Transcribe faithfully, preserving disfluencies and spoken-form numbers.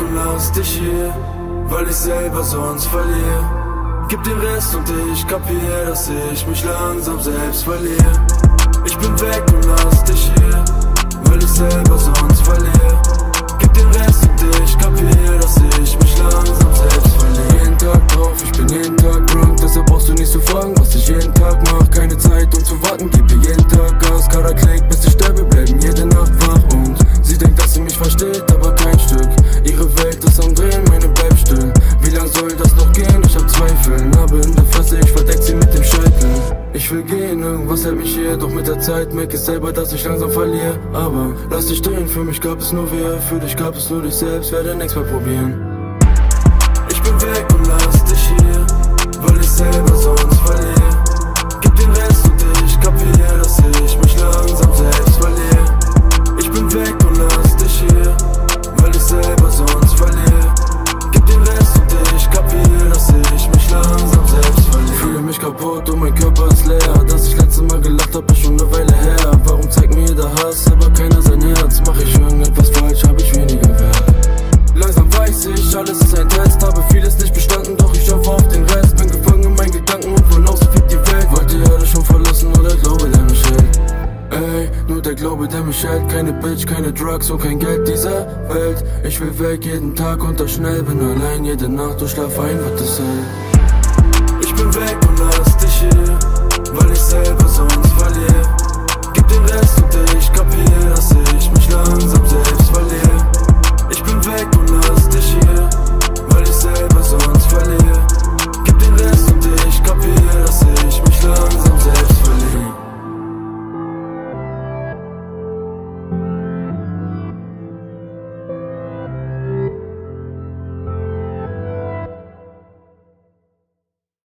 und lass dich hier, weil ich selber sonst verliere. Gib den Rest und ich kapier, dass ich mich langsam selbst verliere. Ich bin weg und lass dich hier, weil ich selber sonst verliere. Gib den Rest und ich kapier, dass ich mich langsam selbst verliere. Jeden Tag drauf, ich bin jeden Tag drunk, deshalb brauchst du nicht zu fragen, was ich jeden Tag mach. Keine Zeit um zu warten, gib dir jeden Tag Gas, Kader klickt, bis ich sterbe, bleiben jede Nacht wach. Und sie denkt, dass sie mich versteht, aber kein Stück. Ihre Welt ist am Drehen, meine bleibt still. Wie lang soll das noch gehen? Ich hab Zweifel, Narbe in der Fresse, ich verdeck sie mit dem Scheitel. Ich will gehen, irgendwas hält mich hier, doch mit der Zeit merk ich selber, dass ich langsam verliere. Aber lass dich stehen, für mich gab es nur wir, für dich gab es nur dich selbst, werde nichts mehr probieren. Ich bin weg und lass dich hier, weil ich selber sonst verliere. Gib den Rest und ich kapier, dass ich mich langsam selbst verliere. Ich bin weg und lass dich hier, weil ich selber sonst verliere. Gib den Rest und ich kapier, dass ich mich langsam selbst verliere. Fühle mich kaputt und mein Körper ist leer. Dass ich letzte Mal gelacht hab, ist schon eine Weile her. Warum zeigt mir jeder Hass, aber keiner sein Herz? Mach ich irgendetwas falsch, hab ich weniger Wert. Langsam weiß ich, alles ist ein Test. Habe vieles nicht bestanden, doch ich hoffe auf den Rest. Bin gefangen in meinen Gedanken und von außen fliegt die Welt. Wollt die Erde schon verlassen, nur der Glaube, der mich hält. Ey, nur der Glaube, der mich hält. Keine Bitch, keine Drugs und kein Geld dieser Welt. Ich will weg jeden Tag und das schnell. Bin allein jede Nacht und schlaf ein, wird das hell.